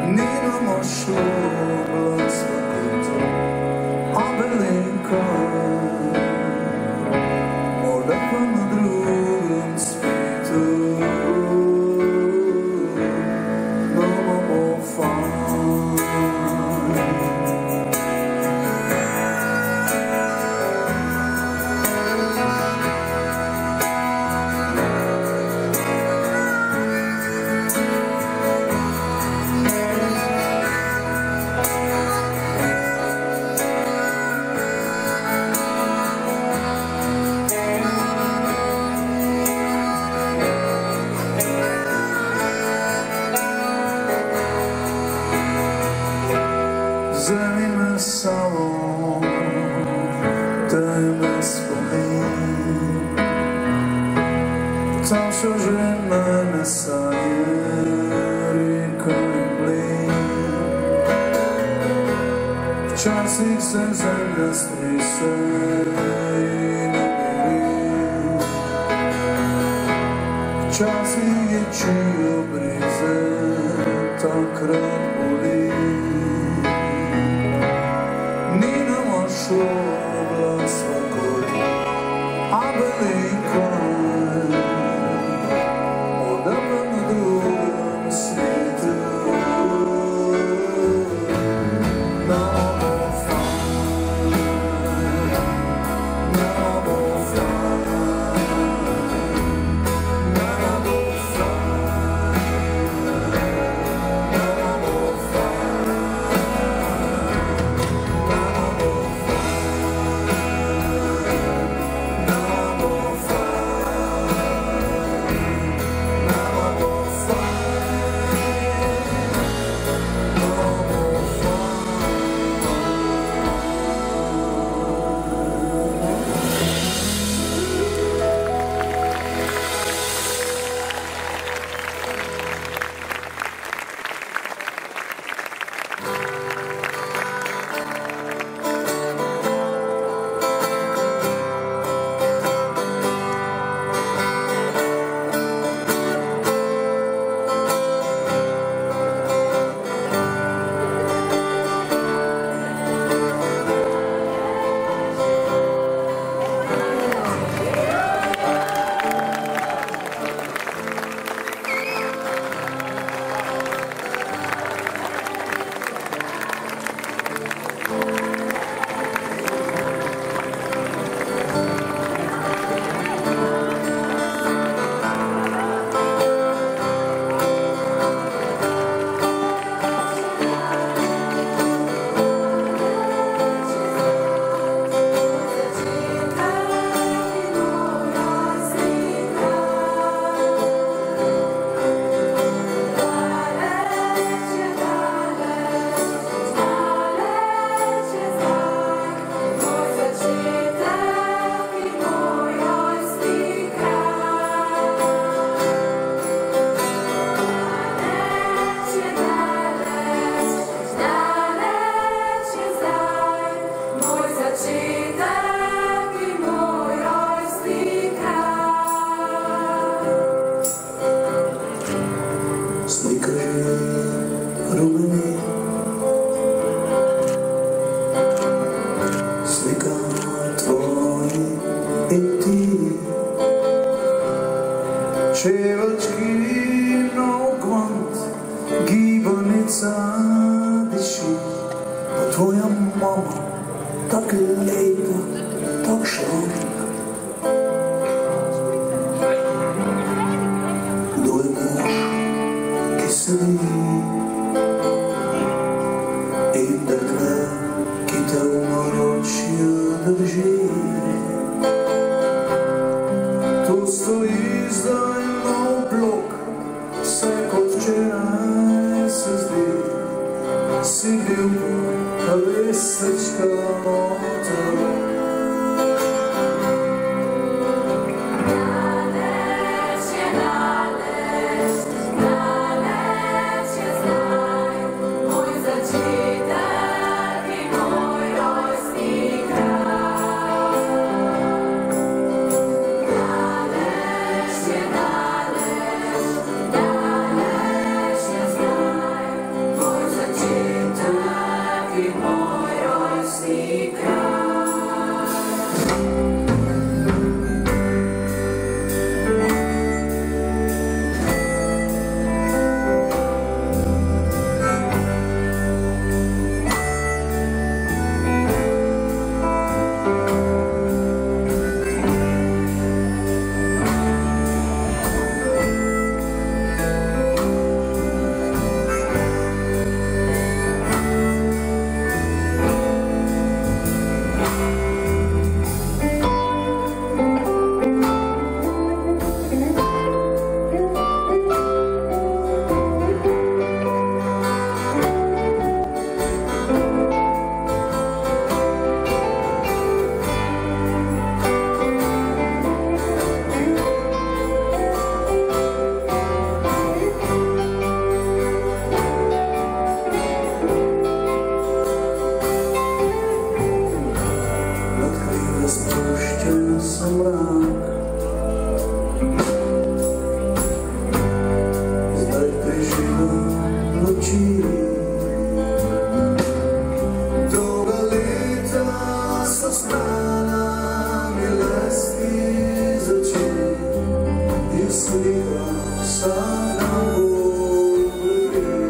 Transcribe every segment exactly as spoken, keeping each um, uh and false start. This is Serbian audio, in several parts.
Nimamo šola svakoto, a veliko morda pa na drugem svetu bomo fajn. Zanima samo temne spomin, tam so že mene sanje, reka in plin. Včasih se zemlja strese in umiri, včasih je čijo brize, takrat boli. Šola svakoti, a veliko morda pa na drugem svetu bomo fajn, bomo fajn, bomo Čevački nov kvant, gibanica diši, pa tvoja mama tak lepa, tak šarna. Kdo je mož, ki sedi in dekle, ki te v naročju drži? To stoji zdaj nov blok, vse kot včeraj se zdi. Si bil lesečka noter. Boy, noči. Dolga leta so stala mi lesni z oči in slika vsak dan bolj gledi.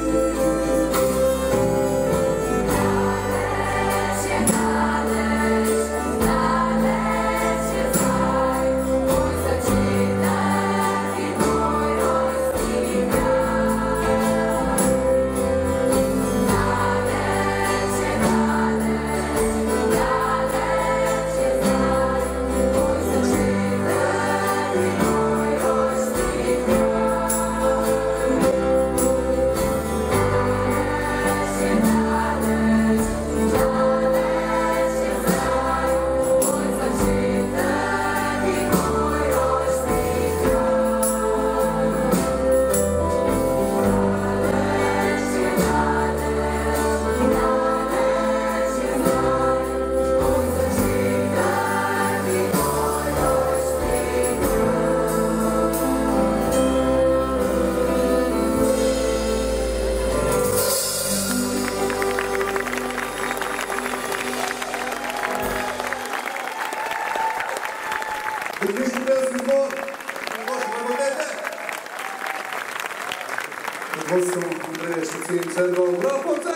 Отличный белый сбор. Може, работете? Водством Андрея Шацин Серго. Браво, хлопце!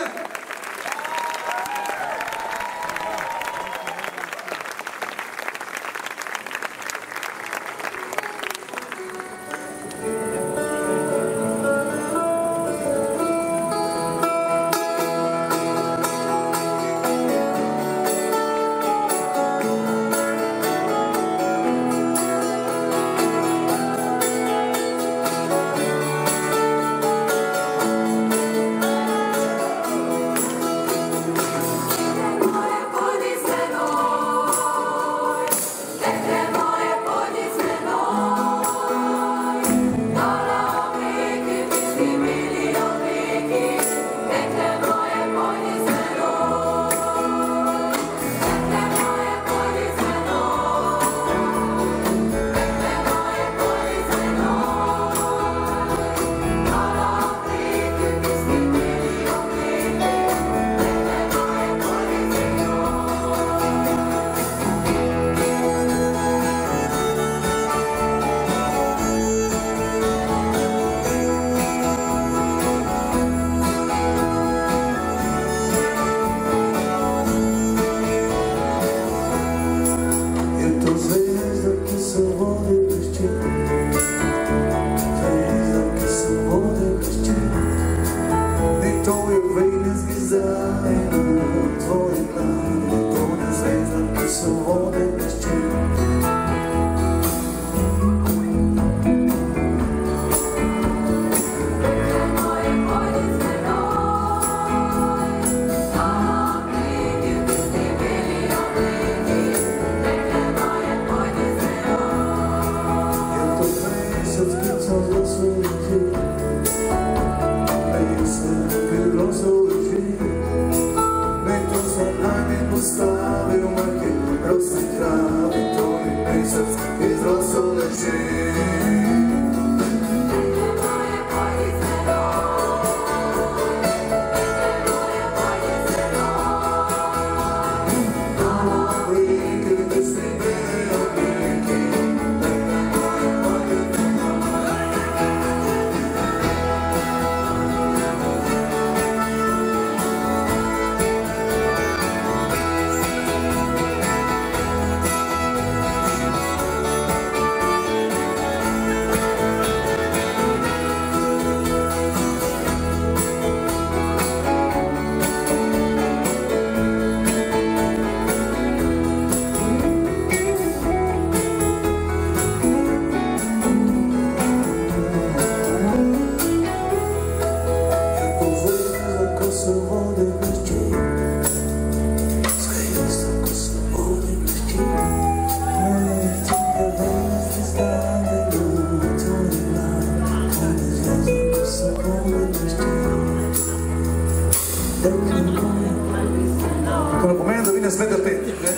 Con lo comando viene aspetta attenti, eh?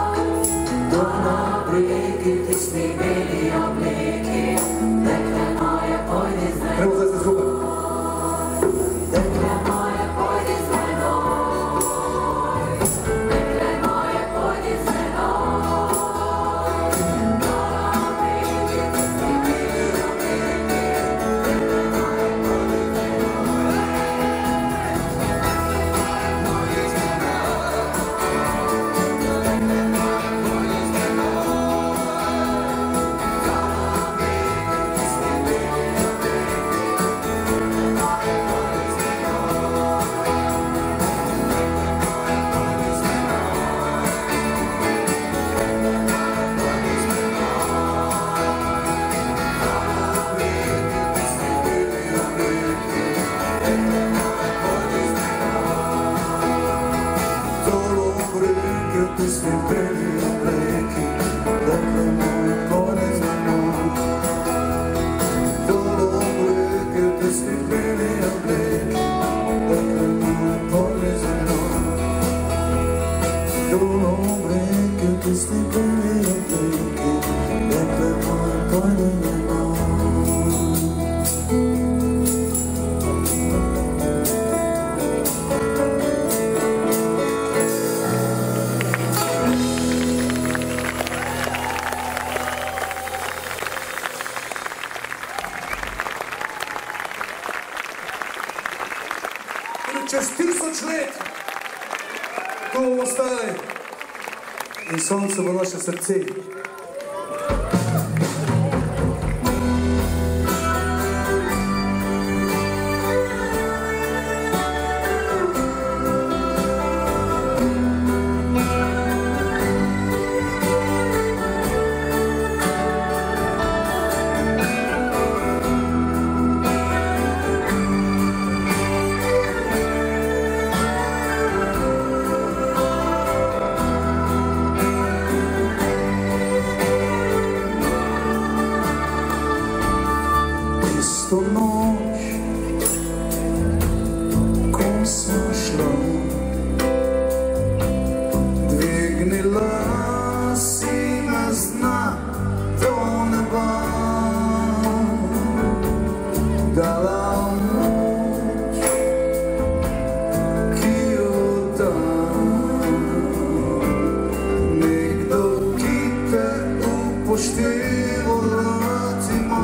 Don't break it, it's me, baby, I'm making. ti stipeni obleki, dakle moj porezni noć. Dolo obleke ti stipeni obleki, dakle moj porezni noć. Dolo obleke ti stipeni obleki, dakle moj porezni noć. Čez tisoč let tu bomo stali in sonce bo naše srce. Isto noć kom sam šla, dvignila si me z dna do neba, dala moč, ki jo dam. Nekdo, ki te upošteva, rad ima.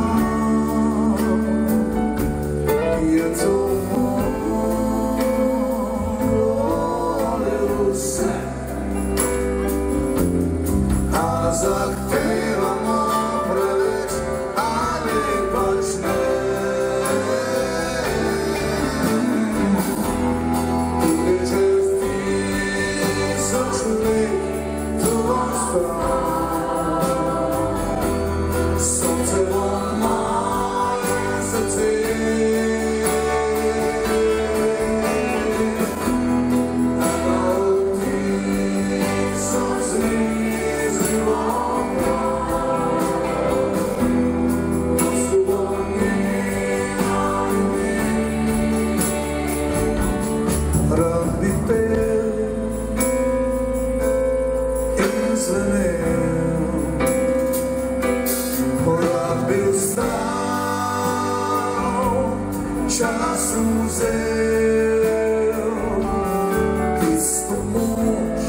Je to volil vse, a zahtevamo preveč ali pač ne. Tudi čez tisoč let tu bom stal, sonce bo moje srce. Rad bi pel in zvenel, rad bi vstal, čas vzel, tisto moč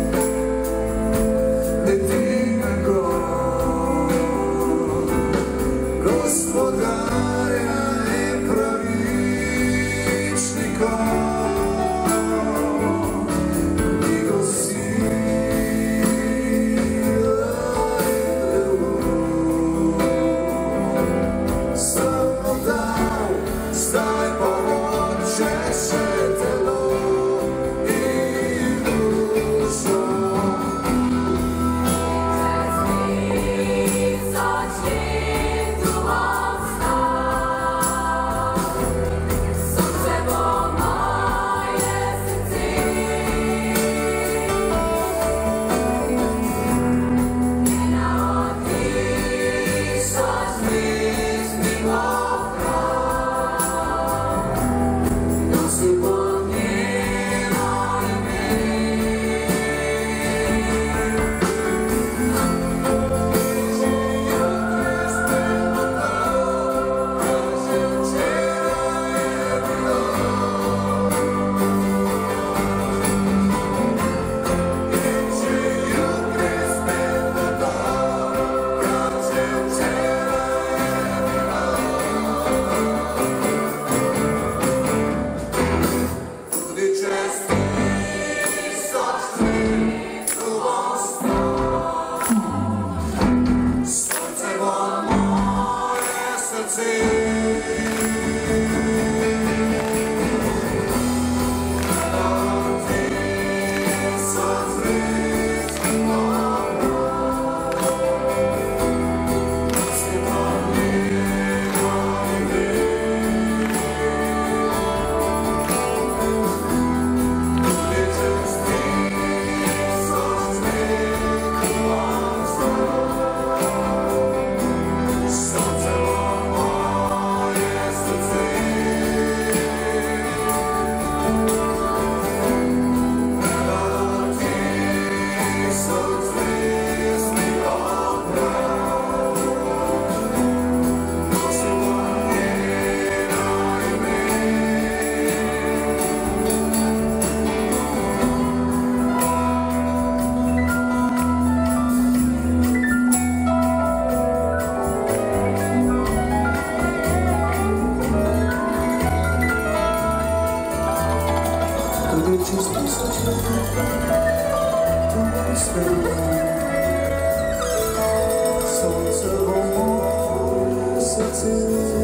edinega gospodarja in pravičnika. Zdaj pa hoče še telo in dušo. Čez tisoč let tu bom stal, sonce bo moje srce. Ena od tisoč pesmi bo Slunce vo mojom srdci.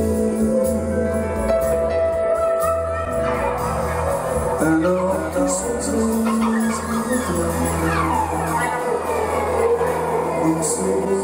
And all the songs of the